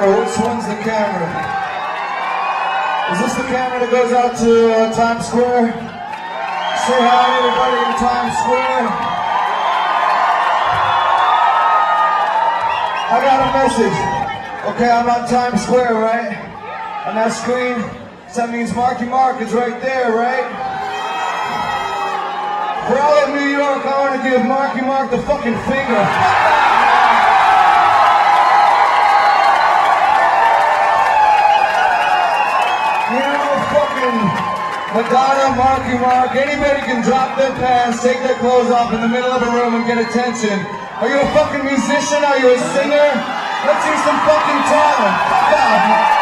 camera? Which one's the camera? Is this the camera that goes out to Times Square? Say hi to everybody in Times Square. I got a message. Okay, I'm on Times Square, right? On that screen. So that means Marky Mark is right there, right? For all of New York, I want to give Marky Mark the fucking finger. You know, fucking Madonna, Marky Mark, anybody can drop their pants, take their clothes off in the middle of a room and get attention. Are you a fucking musician? Are you a singer? Let's see some fucking talent. Fuck off.